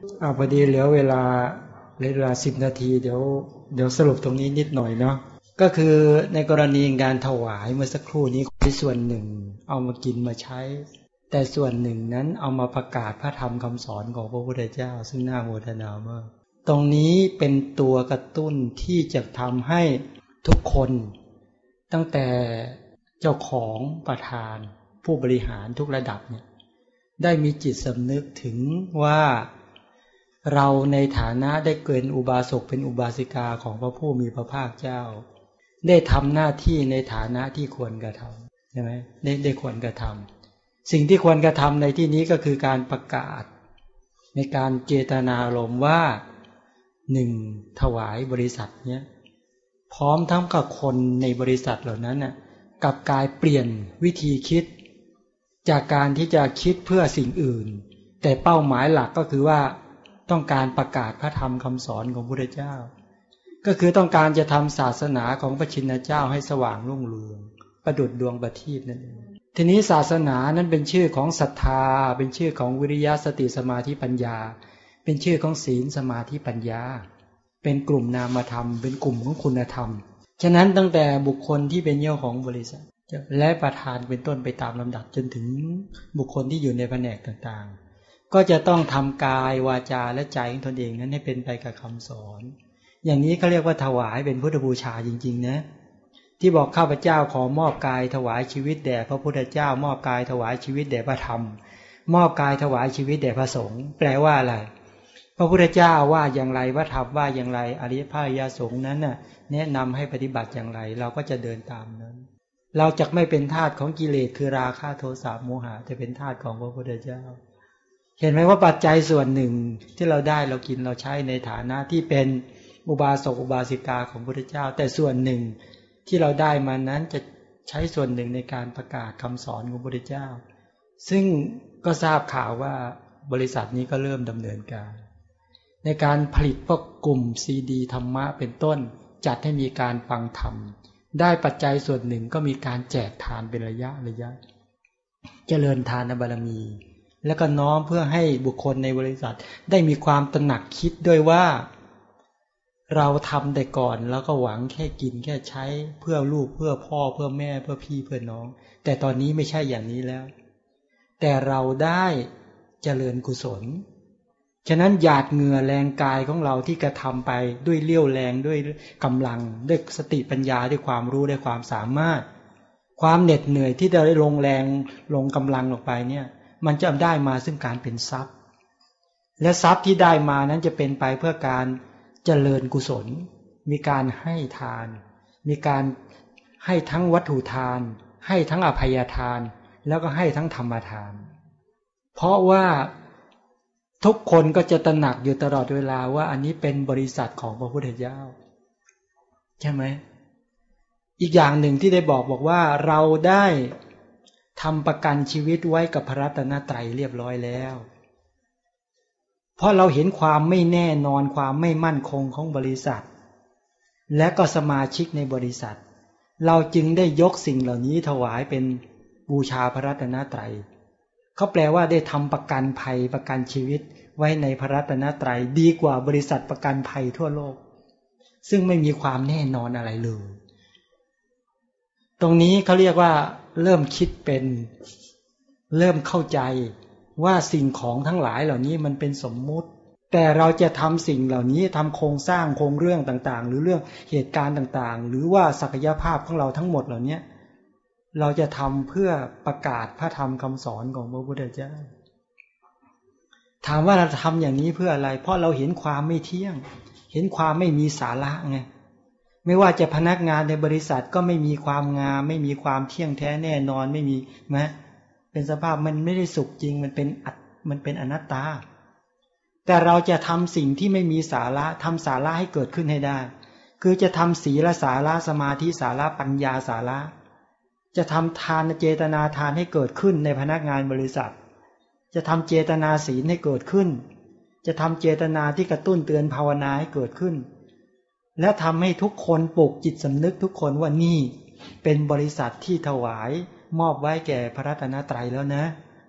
พอดีเหลือเวลา10 นาทีเดี๋ยวสรุปตรงนี้นิดหน่อยเนาะก็คือในกรณีการถวายเมื่อสักครู่นี้ในส่วนหนึ่งเอามากินมาใช้แต่ส่วนหนึ่งนั้นเอามาประกาศพระธรรมคำสอนของพระพุทธเจ้าซึ่งน่าโมทนามากตรงนี้เป็นตัวกระตุ้นที่จะทำให้ทุกคนตั้งแต่เจ้าของประธานผู้บริหารทุกระดับเนี่ยได้มีจิตสำนึกถึงว่าเราในฐานะได้เกิดอุบาสกเป็นอุบาสิกาของพระผู้มีพระภาคเจ้าได้ทำหน้าที่ในฐานะที่ควรกระทำใช่ไหมได้ควรกระทำสิ่งที่ควรกระทำในที่นี้ก็คือการประกาศในการเจตนารมณ์ว่าหนึ่งถวายบริษัทเนี้ยพร้อมทั้งกับคนในบริษัทเหล่านั้นน่ะกับกายเปลี่ยนวิธีคิดจากการที่จะคิดเพื่อสิ่งอื่นแต่เป้าหมายหลักก็คือว่าต้องการประกาศพระธรรมคำสอนของพระพุทธเจ้าก็คือต้องการจะทำศาสนาของพระชินเจ้าให้สว่างรุ่งเรืองประดุจดวงประทีปนั่นเองทีนี้ศาสนานั้นเป็นชื่อของศรัทธาเป็นชื่อของวิริยะสติสมาธิปัญญาเป็นชื่อของศีลสมาธิปัญญาเป็นกลุ่มนามธรรมเป็นกลุ่มของคุณธรรมฉะนั้นตั้งแต่บุคคลที่เป็นเจ้าของบริษัทและประธานเป็นต้นไปตามลำดับจนถึงบุคคลที่อยู่ในแผนกต่างๆก็จะต้องทำกายวาจาและใจของตนเองนั้นให้เป็นไปกับคำสอนอย่างนี้เขาเรียกว่าถวายเป็นพุทธบูชาจริงๆนะที่บอกข้าพเจ้าขอมอบกายถวายชีวิตแด่พระพุทธเจ้ามอบกายถวายชีวิตแด่พระธรรมมอบกายถวายชีวิตแด่พระสงฆ์แปลว่าอะไรพระพุทธเจ้าว่าอย่างไรพระธรรมว่าอย่างไรอริยพระอริยสงฆ์นั้นน่ะแนะนำให้ปฏิบัติอย่างไรเราก็จะเดินตามนั้นเราจะไม่เป็นทาสของกิเลสคือราคะโทสะโมหะจะเป็นทาสของพระพุทธเจ้าเห็นไหมว่าปัจจัยส่วนหนึ่งที่เราได้เรากินเราใช้ในฐานะที่เป็นอุบาสกอุบาสิกาของพระพุทธเจ้าแต่ส่วนหนึ่งที่เราได้มานั้นจะใช้ส่วนหนึ่งในการประกาศคำสอนของพระพุทธเจ้าซึ่งก็ทราบข่าวว่าบริษัทนี้ก็เริ่มดำเนินการในการผลิตพวกกลุ่มซีดีธรรมะเป็นต้นจัดให้มีการฟังธรรมได้ปัจจัยส่วนหนึ่งก็มีการแจกทานเป็นระยะเจริญทานบารมีแล้วก็น้อมเพื่อให้บุคคลในบริษัทได้มีความตระหนักคิดด้วยว่าเราทำแต่ก่อนแล้วก็หวังแค่กินแค่ใช้เพื่อลูกเพื่อพ่อเพื่อแม่เพื่อพี่เพื่อน้องแต่ตอนนี้ไม่ใช่อย่างนี้แล้วแต่เราได้เจริญกุศลฉะนั้นหยาดเหงื่อแรงกายของเราที่กระทำไปด้วยเลี้ยวแรงด้วยกำลังด้วยสติปัญญาด้วยความรู้ด้วยความสามารถความเหน็ดเหนื่อยที่เราได้ลงแรงลงกำลังออกไปเนี่ยมันจะได้มาซึ่งการเป็นทรัพย์และทรัพย์ที่ได้มานั้นจะเป็นไปเพื่อการเจริญกุศลมีการให้ทานมีการให้ทั้งวัตถุทานให้ทั้งอภัยทานแล้วก็ให้ทั้งธรรมทานเพราะว่าทุกคนก็จะตระหนักอยู่ตลอดเวลาว่าอันนี้เป็นบริษัทของพระพุทธเจ้าใช่ไหมอีกอย่างหนึ่งที่ได้บอกว่าเราได้ทำประกันชีวิตไว้กับพระรัตนตรัยเรียบร้อยแล้วเพราะเราเห็นความไม่แน่นอนความไม่มั่นคงของบริษัทและก็สมาชิกในบริษัทเราจึงได้ยกสิ่งเหล่านี้ถวายเป็นบูชาพระรัตนตรัยเขาแปลว่าได้ทำประกันภัยประกันชีวิตไว้ในพระรัตนตรัยดีกว่าบริษัทประกันภัยทั่วโลกซึ่งไม่มีความแน่นอนอะไรเลยตรงนี้เขาเรียกว่าเริ่มคิดเป็นเริ่มเข้าใจว่าสิ่งของทั้งหลายเหล่านี้มันเป็นสมมุติแต่เราจะทำสิ่งเหล่านี้ทำโครงสร้างโครงเรื่องต่างๆหรือเรื่องเหตุการณ์ต่างๆหรือว่าศักยภาพของเราทั้งหมดเหล่านี้เราจะทำเพื่อประกาศพระธรรมคำสอนของพระพุทธเจ้าถามว่าเราทำอย่างนี้เพื่ออะไรเพราะเราเห็นความไม่เที่ยงเห็นความไม่มีสาระไงไม่ว่าจะพนักงานในบริษัทก็ไม่มีความงามไม่มีความเที่ยงแท้แน่นอนไม่มีนะเป็นสภาพมันไม่ได้สุขจริงมันเป็นอนัตตาแต่เราจะทำสิ่งที่ไม่มีสาระทำสาระให้เกิดขึ้นให้ได้คือจะทำศีลสาระสมาธิสาระปัญญาสาระจะทำทานเจตนาทานให้เกิดขึ้นในพนักงานบริษัทจะทำเจตนาศีลให้เกิดขึ้นจะทำเจตนาที่กระตุ้นเตือนภาวนาให้เกิดขึ้นและทำให้ทุกคนปลุกจิตสำนึกทุกคนว่านี่เป็นบริษัทที่ถวายมอบไว้แก่พระรัตนตรัยแล้วนะ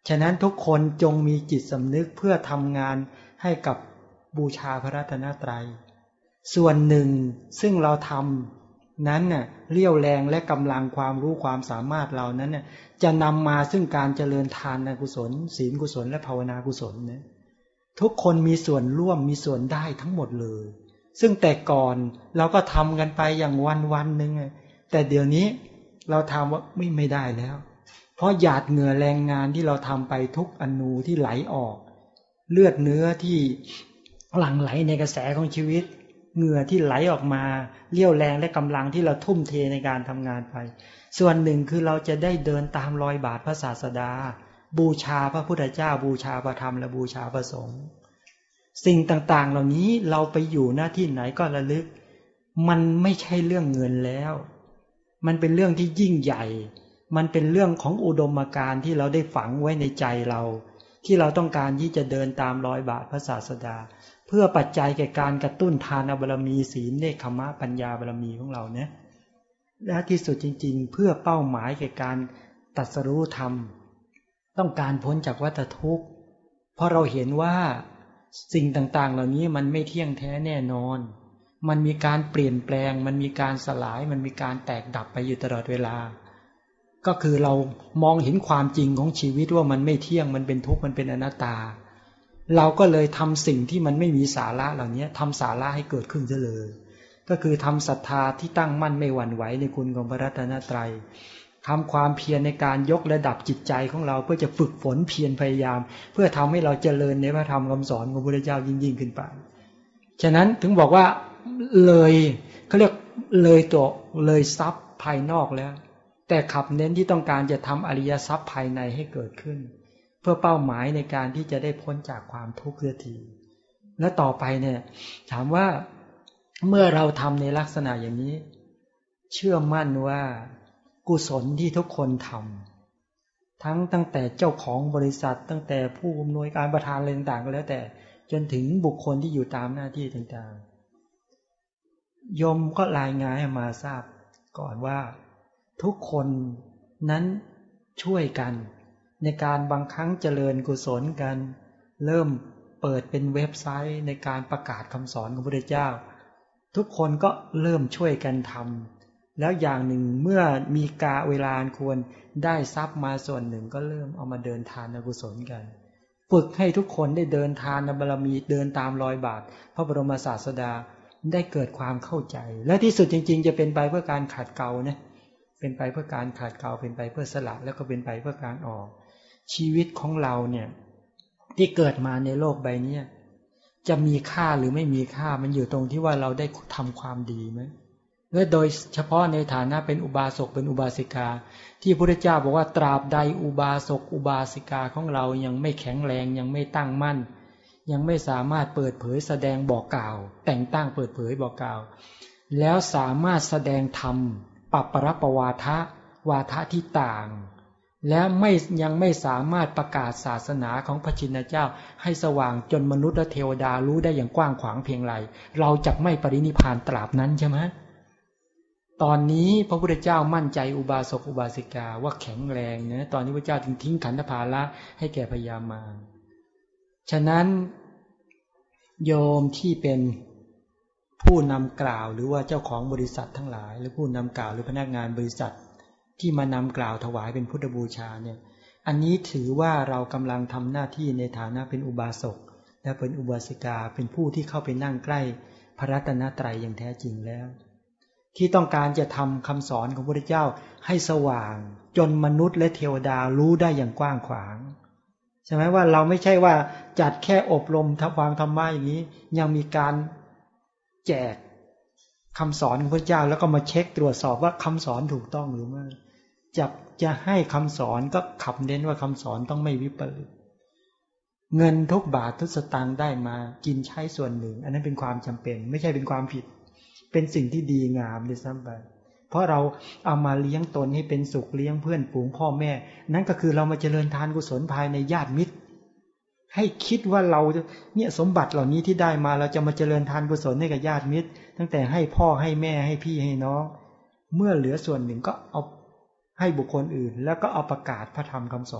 ฉะนั้นทุกคนจงมีจิตสำนึกเพื่อทำงานให้กับบูชาพระรัตนตรัยส่วนหนึ่งซึ่งเราทำนั้นน่ะเรี่ยวแรงและกำลังความรู้ความสามารถเรานั้นน่ะจะนำมาซึ่งการเจริญทานกุศลศีลกุศลและภาวนากุศลนะทุกคนมีส่วนร่วมมีส่วนได้ทั้งหมดเลยซึ่งแต่ก่อนเราก็ทำกันไปอย่างวันๆนึงแต่เดี๋ยวนี้เราทำว่าไม่ได้แล้วเพราะหยาดเหงื่อแรงงานที่เราทำไปทุกอนูที่ไหลออกเลือดเนื้อที่หลั่งไหลในกระแสของชีวิตเหงื่อที่ไหลออกมาเรี่ยวแรงและกำลังที่เราทุ่มเทในการทำงานไปส่วนหนึ่งคือเราจะได้เดินตามรอยบาทพระศาสดาบูชาพระพุทธเจ้าบูชาพระธรรมและบูชาพระสงฆ์สิ่งต่างๆเหล่านี้เราไปอยู่หน้าที่ไหนก็ระลึกมันไม่ใช่เรื่องเงินแล้วมันเป็นเรื่องที่ยิ่งใหญ่มันเป็นเรื่องของอุดมการณ์ที่เราได้ฝังไว้ในใจเราที่เราต้องการที่จะเดินตามรอยบาทพระศาสดาเพื่อปัจจัยแก่การกระตุ้นทานบารมีศีลเนกขมะปัญญาบารมีของเราเนี่ยและที่สุดจริงๆเพื่อเป้าหมายแก่การตรัสรู้ธรรมต้องการพ้นจากวัฏทุกข์เพราะเราเห็นว่าสิ่งต่างๆเหล่านี้มันไม่เที่ยงแท้แน่นอนมันมีการเปลี่ยนแปลงมันมีการสลายมันมีการแตกดับไปอยู่ตลอดเวลาก็คือเรามองเห็นความจริงของชีวิตว่ามันไม่เที่ยงมันเป็นทุกข์มันเป็นอนัตตาเราก็เลยทำสิ่งที่มันไม่มีสาระเหล่านี้ทำสาระให้เกิดขึ้นเลยก็คือทำศรัทธาที่ตั้งมั่นไม่หวั่นไหวในคุณของพระรัตนตรัยทำความเพียรในการยกระดับจิตใจของเราเพื่อจะฝึกฝนเพียรพยายามเพื่อทำให้เราเจริญในพระธรรมคำสอนของพระพุทธเจ้ายิ่งขึ้นไปฉะนั้นถึงบอกว่าเลยเขาเรียกเลยตัวเลยทรัพย์ภายนอกแล้วแต่ขับเน้นที่ต้องการจะทำอริยทรัพย์ภายในให้เกิดขึ้นเพื่อเป้าหมายในการที่จะได้พ้นจากความทุกข์เสียทีและต่อไปเนี่ยถามว่าเมื่อเราทำในลักษณะอย่างนี้เชื่อมั่นว่ากุศลที่ทุกคนทำตั้งแต่เจ้าของบริษัทตั้งแต่ผู้อำนวยการประธานอะไรต่างๆก็แล้วแต่จนถึงบุคคลที่อยู่ตามหน้าที่ต่างๆโยมก็รายงานให้มาทราบก่อนว่าทุกคนนั้นช่วยกันในการบางครั้งเจริญกุศลกันเริ่มเปิดเป็นเว็บไซต์ในการประกาศคำสอนของพระพุทธเจ้าทุกคนก็เริ่มช่วยกันทำแล้วอย่างหนึ่งเมื่อมีกาเวลาควรได้ทรัพย์มาส่วนหนึ่งก็เริ่มเอามาเดินทานกุศลกันฝึกให้ทุกคนได้เดินทานบารมีเดินตามรอยบาทพระบรมศาสดาได้เกิดความเข้าใจและที่สุดจริงๆจะเป็นไปเพื่อการขัดเกลานะเป็นไปเพื่อการขัดเกลาเป็นไปเพื่อสละแล้วก็เป็นไปเพื่อการออกชีวิตของเราเนี่ยที่เกิดมาในโลกใบนี้จะมีค่าหรือไม่มีค่ามันอยู่ตรงที่ว่าเราได้ทำความดีไหมและโดยเฉพาะในฐานะเป็นอุบาสกเป็นอุบาสิกาที่พระพุทธเจ้าบอกว่าตราบใดอุบาสกอุบาสิกาของเรายังไม่แข็งแรงยังไม่ตั้งมั่นยังไม่สามารถเปิดเผยแสดงบอกกล่าวแต่งตั้งเปิดเผยบอกกล่าวแล้วสามารถแสดงธรรมปัปปรปวาทะวาทะที่ต่างและยังไม่สามารถประกาศศาสนาของพระชินเจ้าให้สว่างจนมนุษย์และเทวดารู้ได้อย่างกว้างขวางเพียงไรเราจะไม่ปรินิพพานตราบนั้นใช่ไหมตอนนี้พระพุทธเจ้ามั่นใจอุบาสกอุบาสิกาว่าแข็งแรงนะตอนนี้พระเจ้าถึงทิ้งขันธภาระให้แก่พญามารฉะนั้นโยมที่เป็นผู้นำกล่าวหรือว่าเจ้าของบริษัททั้งหลายหรือผู้นำกล่าวหรือพนักงานบริษัทที่มานำกล่าวถวายเป็นพุทธบูชาเนี่ยอันนี้ถือว่าเรากำลังทำหน้าที่ในฐานะเป็นอุบาสกและเป็นอุบาสิกาเป็นผู้ที่เข้าไปนั่งใกล้พระรัตนตรัยอย่างแท้จริงแล้วที่ต้องการจะทำคำสอนของพระพุทธเจ้าให้สว่างจนมนุษย์และเทวดารู้ได้อย่างกว้างขวางใช่ไหมว่าเราไม่ใช่ว่าจัดแค่อบรมทับวางธรรมะอย่างนี้ยังมีการแจกคำสอนของพระเจ้าแล้วก็มาเช็คตรวจสอบว่าคำสอนถูกต้องหรือไม่จะให้คำสอนก็ขับเน้นว่าคำสอนต้องไม่วิปริตเงินทุกบาททุกสตางค์ได้มากินใช้ส่วนหนึ่งอันนั้นเป็นความจำเป็นไม่ใช่เป็นความผิดเป็นสิ่งที่ดีงามด้วยซ้ำไปเพราะเราเอามาเลี้ยงตนให้เป็นสุขเลี้ยงเพื่อนฝูงพ่อแม่นั่นก็คือเรามาเจริญทานกุศลภายในญาติมิตรให้คิดว่าเราเนี่ยสมบัติเหล่านี้ที่ได้มาเราจะมาเจริญทานกุศลให้กับญาติมิตรตั้งแต่ให้พ่อให้แม่ให้พี่ให้น้องเมื่อเหลือส่วนหนึ่งก็เอาให้บุคคลอื่นแล้วก็เอาประกาศพระธรรมคำสอน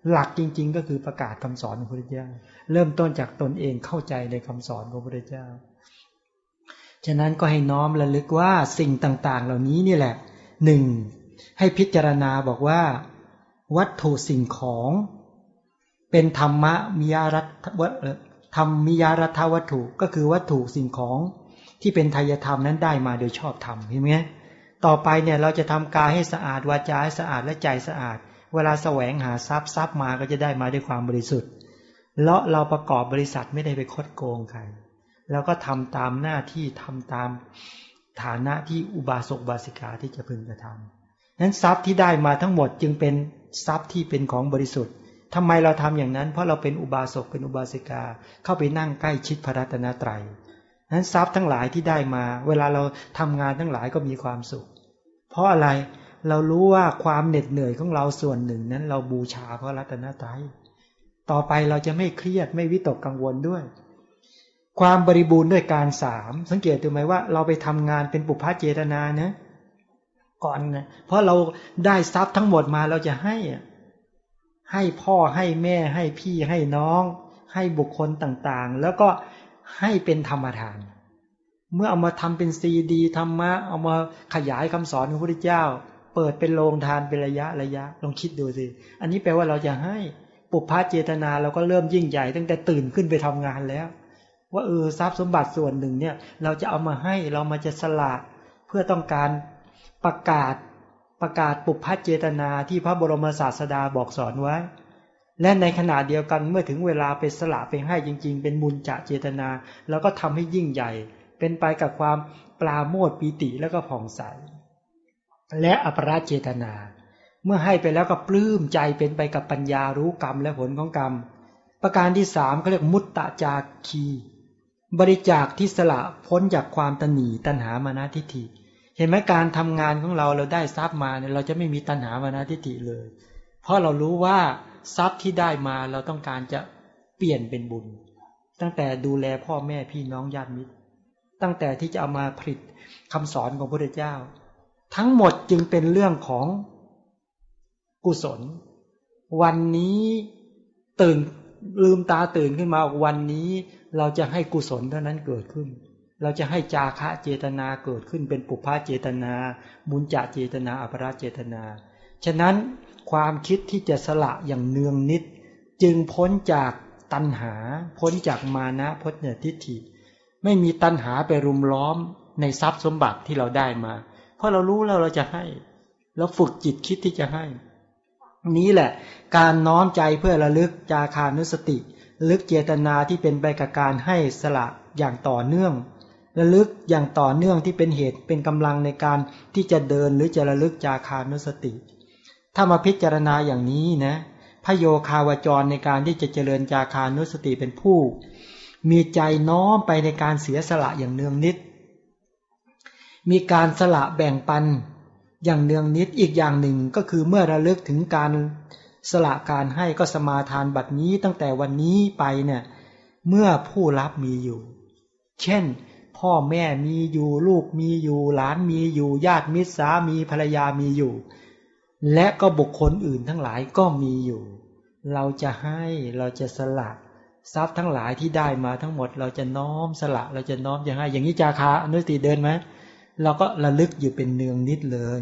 หลักจริงๆก็คือประกาศคำสอนของพระพุทธเจ้าเริ่มต้นจากตนเองเข้าใจในคำสอนของพระพุทธเจ้าฉะนั้นก็ให้น้อมระลึกว่าสิ่งต่างๆเหล่านี้นี่แหละหนึ่งให้พิจารณาบอกว่าวัตถุสิ่งของเป็นธรรมะมิยรัตธรรมมิยรัตวัตถุก็คือวัตถุสิ่งของที่เป็นไตรธรรมนั้นได้มาโดยชอบธรรมเห็นไหมต่อไปเนี่ยเราจะทำกายให้สะอาดวาจาให้สะอาดและใจสะอาดเวลาแสวงหาทรัพย์มาก็จะได้มาด้วยความบริสุทธิ์แล้วเราประกอบบริษัทไม่ได้ไปคดโกงใครแล้วก็ทำตามหน้าที่ทำตามฐานะที่อุบาสกอุบาสิกาที่จะพึงกระทำนั้นทรัพย์ที่ได้มาทั้งหมดจึงเป็นทรัพย์ที่เป็นของบริสุทธิ์ทำไมเราทำอย่างนั้นเพราะเราเป็นอุบาสกเป็นอุบาสิกาเข้าไปนั่งใกล้ชิดพระรัตนตรัยนั้นทรัพย์ทั้งหลายที่ได้มาเวลาเราทำงานทั้งหลายก็มีความสุขเพราะอะไรเรารู้ว่าความเหน็ดเหนื่อยของเราส่วนหนึ่งนั้นเราบูชาพระรัตนตรัยต่อไปเราจะไม่เครียดไม่วิตกกังวลด้วยความบริบูรณ์ด้วยการสามสังเกตดูไหมว่าเราไปทำงานเป็นปุพพเจตนานะก่อนนะเพราะเราได้ทรัพย์ทั้งหมดมาเราจะให้พ่อให้แม่ให้พี่ให้น้องให้บุคคลต่างๆแล้วก็ให้เป็นธรรมทานเมื่อเอามาทำเป็นซีดีธรรมะเอามาขยายคำสอนของพระพุทธเจ้าเปิดเป็นโรงทานเป็นระยะลองคิดดูสิอันนี้แปลว่าเราจะให้ปุพพเจตนาเราก็เริ่มยิ่งใหญ่ตั้งแต่ตื่นขึ้นไปทำงานแล้วว่าทรัพย์สมบัติส่วนหนึ่งเนี่ยเราจะเอามาให้เรามาจะสละเพื่อต้องการประกาศปุพพเจตนาที่พระบรมศาสดาบอกสอนไว้และในขณะเดียวกันเมื่อถึงเวลาไปสละไปให้จริงๆเป็นมุญจะเจตนาแล้วก็ทำให้ยิ่งใหญ่เป็นไปกับความปราโมทย์ปีติแล้วก็ผ่องใสและอัปราเจตนาเมื่อให้ไปแล้วก็ปลื้มใจเป็นไปกับปัญญารู้กรรมและผลของกรรมประการที่3เขาเรียกมุตตะจาคีบริจาคที่สละพ้นจากความตนีตัณหามานะทิฏฐิเห็นไหมการทำงานของเราได้ทรัพย์มาเนี่ยเราจะไม่มีตัณหามานะทิฏฐิเลยเพราะเรารู้ว่าทรัพย์ที่ได้มาเราต้องการจะเปลี่ยนเป็นบุญตั้งแต่ดูแลพ่อแม่พี่น้องญาติมิตรตั้งแต่ที่จะเอามาผลิตคำสอนของพระพุทธเจ้าทั้งหมดจึงเป็นเรื่องของกุศลวันนี้ลืมตาตื่นขึ้นมาวันนี้เราจะให้กุศลเท่านั้นเกิดขึ้นเราจะให้จาคะเจตนาเกิดขึ้นเป็นปุพพเจตนามุญจะเจตนาอัปราเจตนาฉะนั้นความคิดที่จะสละอย่างเนืองนิดจึงพ้นจากตัณหาพ้นจากมานะพ้นจากทิฏฐิไม่มีตัณหาไปรุมล้อมในทรัพย์สมบัติที่เราได้มาเพราะเรารู้แล้วเราจะให้เราฝึกจิตคิดที่จะให้นี้แหละการน้อมใจเพื่อระลึกจาคานุสติระลึกเจตนาที่เป็นไปกับการให้สละอย่างต่อเนื่องระลึกอย่างต่อเนื่องที่เป็นเหตุเป็นกำลังในการที่จะเดินหรือจะระลึกจาคานุสติถ้ามาพิจารณาอย่างนี้นะพระโยคาวจรในการที่จะเจริญจาคานุสติเป็นผู้มีใจน้อมไปในการเสียสละอย่างเนืองนิดมีการสละแบ่งปันอย่างเนืองนิดอีกอย่างหนึ่งก็คือเมื่อระลึกถึงการสละการให้ก็สมาทานบัดนี้ตั้งแต่วันนี้ไปเนี่ยเมื่อผู้รับมีอยู่เช่นพ่อแม่มีอยู่ลูกมีอยู่หลานมีอยู่ญาติมิตรสามีภรรยามีอยู่และก็บุคคลอื่นทั้งหลายก็มีอยู่เราจะให้เราจะสละทรัพย์ทั้งหลายที่ได้มาทั้งหมดเราจะน้อมสละเราจะน้อมจะให้อย่างนี้จาคะอนุสติเดินไหมเราก็ระลึกอยู่เป็นเนืองนิดเลย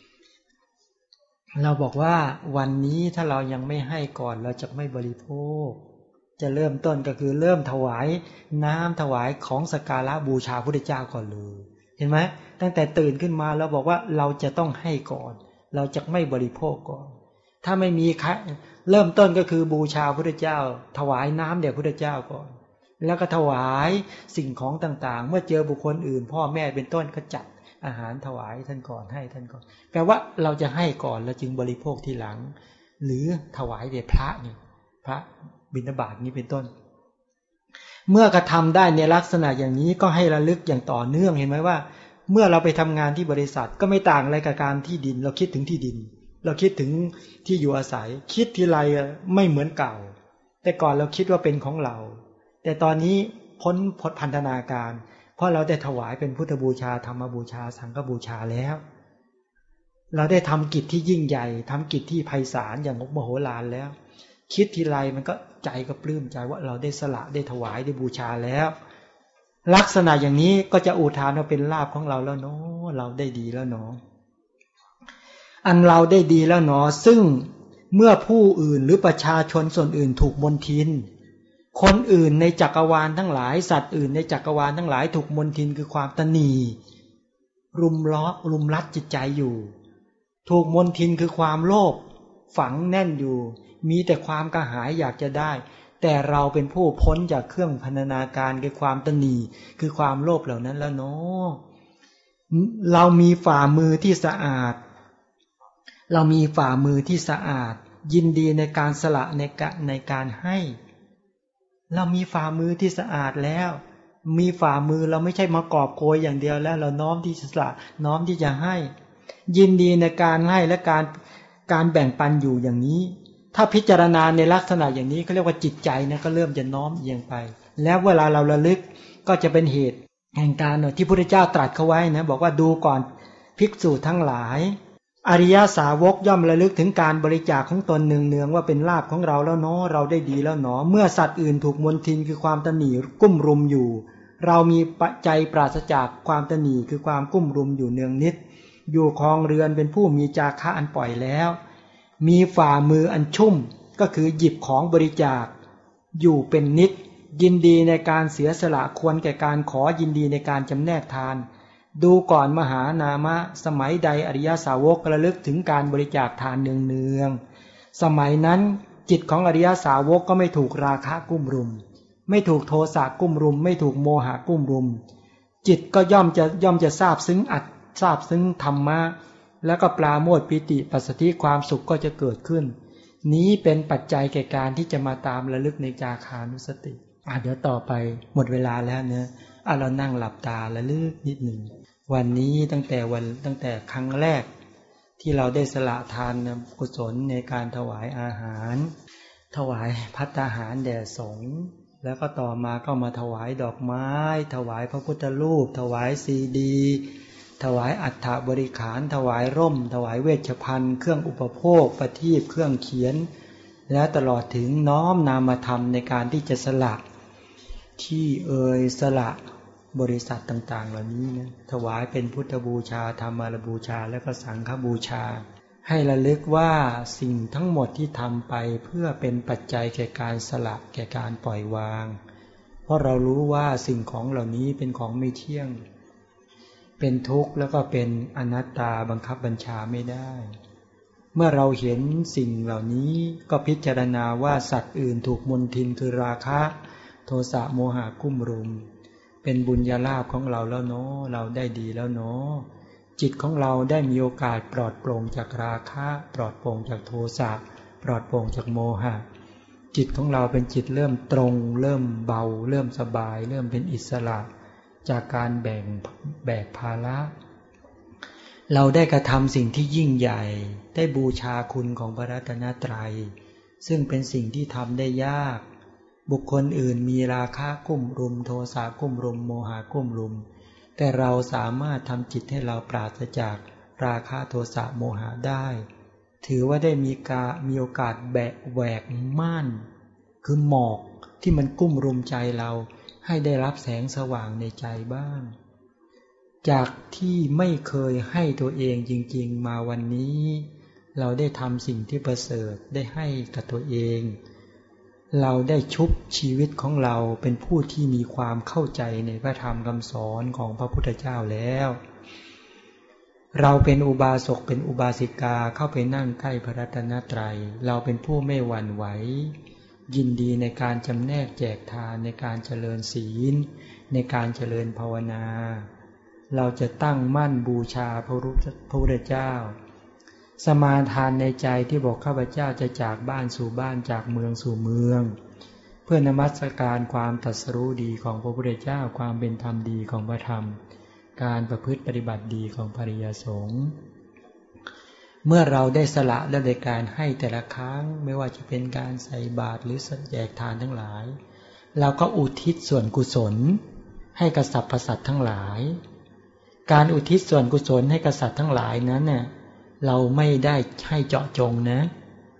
เราบอกว่าวันนี้ถ้าเรายังไม่ให้ก่อนเราจะไม่บริโภคจะเริ่มต้นก็คือเริ่มถวายน้ำถวายของสักการะบูชาพระพุทธเจ้าก่อนเลยเห็นไหมตั้งแต่ตื่นขึ้นมาเราบอกว่าเราจะต้องให้ก่อนเราจะไม่บริโภคก่อนถ้าไม่มีเริ่มต้นก็คือบูชาพระพุทธเจ้าถวายน้ำแด่พระพุทธเจ้าก่อนแล้วก็ถวายสิ่งของต่างๆเมื่อเจอบุคคลอื่นพ่อแม่เป็นต้นก็จัดอาหารถวายท่านก่อนให้ท่านก่อนแปลว่าเราจะให้ก่อนแล้วจึงบริโภคทีหลังหรือถวายแด่พระเนี่ยพระบิณฑบาตนี้เป็นต้นเมื่อกระทำได้ในลักษณะอย่างนี้ก็ให้ระลึกอย่างต่อเนื่องเห็นไหมว่าเมื่อเราไปทำงานที่บริษัทก็ไม่ต่างอะไรกับการที่ดินเราคิดถึงที่ดินเราคิดถึงที่อยู่อาศัยคิดทีไรไม่เหมือนเก่าแต่ก่อนเราคิดว่าเป็นของเราแต่ตอนนี้พ้นพันธนาการเพราะเราได้ถวายเป็นพุทธบูชาธรรมบูชาสังฆบูชาแล้วเราได้ทำกิจที่ยิ่งใหญ่ทำกิจที่ไพศาลอย่างมโหฬารแล้วคิดทีไรมันก็ใจก็ปลื้มใจว่าเราได้สละได้ถวายได้บูชาแล้วลักษณะอย่างนี้ก็จะอุทานว่าเป็นลาภของเราแล้วเนาะเราได้ดีแล้วเนาะอันเราได้ดีแล้วเนาะซึ่งเมื่อผู้อื่นหรือประชาชนส่วนอื่นถูกมนทินคนอื่นในจักรวาลทั้งหลายสัตว์อื่นในจักรวาลทั้งหลายถูกมนทินคือความตนีรุมล้อมรุมรัดจิตใจอยู่ถูกมนทินคือความโลภฝังแน่นอยู่มีแต่ความกระหายอยากจะได้แต่เราเป็นผู้พ้นจากเครื่องพันธนาการคือความตนีคือความโลภเหล่านั้นแล้วเนาะเรามีฝ่ามือที่สะอาดเรามีฝ่ามือที่สะอาดยินดีในการสละในการให้เรามีฝ่ามือที่สะอาดแล้วมีฝ่ามือเราไม่ใช่มากอบโกยอย่างเดียวแล้วเราน้อมที่จะสละน้อมที่จะให้ยินดีในการให้และการแบ่งปันอยู่อย่างนี้ถ้าพิจารณาในลักษณะอย่างนี้เขาเรียกว่าจิตใจนะก็เริ่มจะน้อมเอียงไปแล้วเวลาเราระลึกก็จะเป็นเหตุแห่งการที่พระพุทธเจ้าตรัสเขาไว้นะบอกว่าดูก่อนภิกษุทั้งหลายอริยสาวกย่อมระลึกถึงการบริจาคของตนเนืองๆว่าเป็นลาภของเราแล้วเนาะเราได้ดีแล้วเนาะเมื่อสัตว์อื่นถูกมลทินคือความตนีกุ้มรุมอยู่เรามีใจปราศจากความตนีคือความกุ้มรุมอยู่เนืองนิดอยู่ครองเรือนเป็นผู้มีจาคะอันปล่อยแล้วมีฝ่ามืออันชุ่มก็คือหยิบของบริจาคอยู่เป็นนิดยินดีในการเสียสละควรแก่การขอยินดีในการจำแนกทานดูก่อนมหานามะสมัยใดอริยสาวกระลึกถึงการบริจาคทานเนืองๆสมัยนั้นจิตของอริยสาวกก็ไม่ถูกราคะกุ้มรุมไม่ถูกโทสะกุ้มรุมไม่ถูกโมหะกุ้มรุมจิตก็ย่อมจะทราบซึ้งธรรมะแล้วก็ปราโมทย์ปิติปัสสัทธิความสุขก็จะเกิดขึ้นนี้เป็นปัจจัยแก่การที่จะมาตามระลึกในจาคานุสติเดี๋ยวต่อไปหมดเวลาแล้วเนะเรานั่งหลับตาระลึกนิดหนึ่งวันนี้ตั้งแต่ครั้งแรกที่เราได้สละทานกุศลในการถวายอาหารถวายภัตตาหารแด่สงฆ์แล้วก็ต่อมาก็มาถวายดอกไม้ถวายพระพุทธรูปถวายซีดีถวายอัฐบริขารถวายร่มถวายเวชภัณฑ์เครื่องอุปโภคประทีปเครื่องเขียนและตลอดถึงน้อมนามธรรมในการที่จะสละที่สละบริษัทต่างๆเหล่านี้นะถวายเป็นพุทธบูชาธรรมบูชาและก็สังฆบูชาให้ระลึกว่าสิ่งทั้งหมดที่ทำไปเพื่อเป็นปัจจัยแก่การสละแก่การปล่อยวางเพราะเรารู้ว่าสิ่งของเหล่านี้เป็นของไม่เที่ยงเป็นทุกข์แล้วก็เป็นอนัตตาบังคับบัญชาไม่ได้เมื่อเราเห็นสิ่งเหล่านี้ก็พิจารณาว่าสัตว์อื่นถูกมลทินคือราคะโทสะโมหะกุ้มรุมเป็นบุญญาลาภของเราแล้วเนาะเราได้ดีแล้วเนาะจิตของเราได้มีโอกาสปลอดโปร่งจากราคะปลอดโปร่งจากโทสะปลอดโปร่งจากโมหะจิตของเราเป็นจิตเริ่มตรงเริ่มเบาเริ่มสบายเริ่มเป็นอิสระจากการแบกภาระเราได้กระทำสิ่งที่ยิ่งใหญ่ได้บูชาคุณของพระรัตนตรัยซึ่งเป็นสิ่งที่ทำได้ยากบุคคลอื่นมีราคะกุ้มรุมโทสะกุ้มรุมโมหะกุ้มรุมแต่เราสามารถทำจิตให้เราปราศจากราคะโทสะโมหะได้ถือว่าได้มีโอกาสแหวกม่านคือหมอกที่มันกุ้มรุมใจเราให้ได้รับแสงสว่างในใจบ้างจากที่ไม่เคยให้ตัวเองจริงๆมาวันนี้เราได้ทำสิ่งที่ประเสริฐได้ให้กับตัวเองเราได้ชุบชีวิตของเราเป็นผู้ที่มีความเข้าใจในพระธรรมคำสอนของพระพุทธเจ้าแล้วเราเป็นอุบาสกเป็นอุบาสิกาเข้าไปนั่งใกล้พระรัตนตรัยเราเป็นผู้ไม่หวั่นไหวยินดีในการจำแนกแจกทานในการเจริญศีลในการเจริญภาวนาเราจะตั้งมั่นบูชาพระพุทธเจ้าสมาทานในใจที่บอกข้าพเจ้าจะจากบ้านสู่บ้านจากเมืองสู่เมืองเพื่อนมัสการความตรัสรู้ดีของพระพุทธเจ้าความเป็นธรรมดีของพระธรรมการประพฤติปฏิบัติดีของพระอริยสงฆ์เมื่อเราได้สละและในการให้แต่ละครั้งไม่ว่าจะเป็นการใส่บาตรหรือแจกทานทั้งหลายเราก็อุทิศส่วนกุศลให้กับสรรพสัตว์ทั้งหลายการอุทิศส่วนกุศลให้กับสัตว์ทั้งหลายนั้นเนี่ยเราไม่ได้ให้เจาะจงนะพ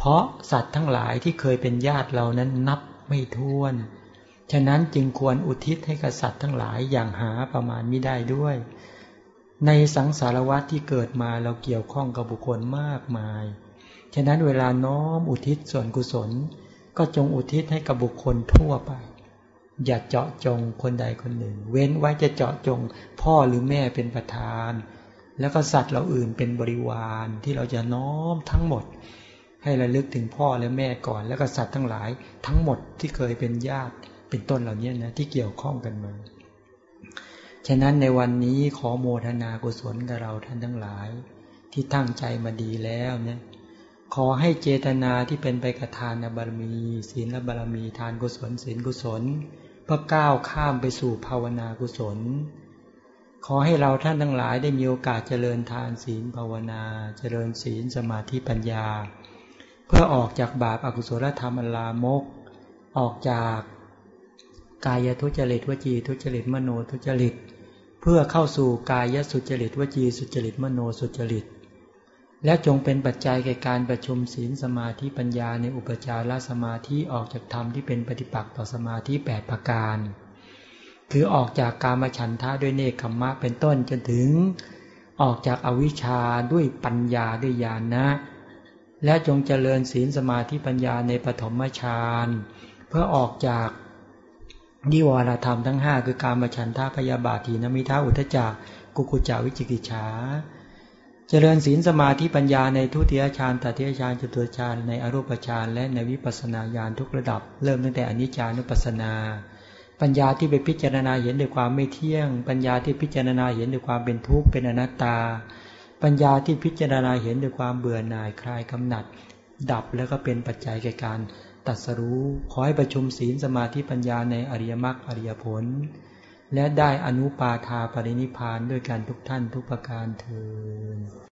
เพราะสัตว์ทั้งหลายที่เคยเป็นญาติเรานั้นนับไม่ถ้วนฉะนั้นจึงควรอุทิศให้กับสัตว์ทั้งหลายอย่างหาประมาณไม่ได้ด้วยในสังสารวัฏที่เกิดมาเราเกี่ยวข้องกับบุคคลมากมายฉะนั้นเวลาน้อมอุทิศส่วนกุศลก็จงอุทิศให้กับบุคคลทั่วไปอย่าเจาะจงคนใดคนหนึ่งเว้นไว้จะเจาะจงพ่อหรือแม่เป็นประธานแล้วก็สัตว์เราอื่นเป็นบริวารที่เราจะน้อมทั้งหมดให้ระลึกถึงพ่อและแม่ก่อนแล้วก็สัตว์ทั้งหลายทั้งหมดที่เคยเป็นญาติเป็นต้นเหล่านี้นะที่เกี่ยวข้องกันมาฉะนั้นในวันนี้ขอโมทนากุศลกับเราท่านทั้งหลายที่ตั้งใจมาดีแล้วเนี่ยขอให้เจตนาที่เป็นไปกับทานบารมีศีลบารมีทานกุศลศีลกุศลเพื่อก้าวข้ามไปสู่ภาวนากุศลขอให้เราท่านทั้งหลายได้มีโอกาสเจริญทานศีลภาวนาเจริญศีลสมาธิปัญญาเพื่อออกจากบาปอกุศลธรรมอันลามกออกจากกายทุจริตวจีทุจริตมโนทุจริตเพื่อเข้าสู่กายสุจริตวจีสุจริตมโนสุจริตและจงเป็นปัจจัยแก่การประชุมศีลสมาธิปัญญาในอุปจารสมาธิออกจากธรรมที่เป็นปฏิปักษ์ต่อสมาธิ8ประการคือออกจากกามฉันทะด้วยเนกขัมมะเป็นต้นจนถึงออกจากอวิชชาด้วยปัญญาด้วยญาณนะและจงเจริญศีลสมาธิปัญญาในปฐมฌานเพื่อออกจากนิวรธรรมทั้ง5คือกามฉันทะพยาบาทถีนมิทะอุทธัจจะกุกุจจะวิจิกิจฉาเจริญศีลสมาธิปัญญาในทุติยฌานตติยฌานจตุตฌานในอรูปฌานและในวิปัสสนาญาณทุกระดับเริ่มตั้งแต่อนิจจานุปัสสนาปัญญาที่ไปพิจารณาเห็นด้วยความไม่เที่ยงปัญญาที่พิจารณาเห็นด้วยความเป็นทุกข์เป็นอนัตตาปัญญาที่พิจารณาเห็นด้วยความเบื่อหน่ายคลายกำหนัดดับแล้วก็เป็นปัจจัยแก่การตรัสรู้ขอให้ประชุมศีลสมาธิปัญญาในอริยมรรคอริยผลและได้อนุปาทาปรินิพพานด้วยกันทุกท่านทุกประการเทอญ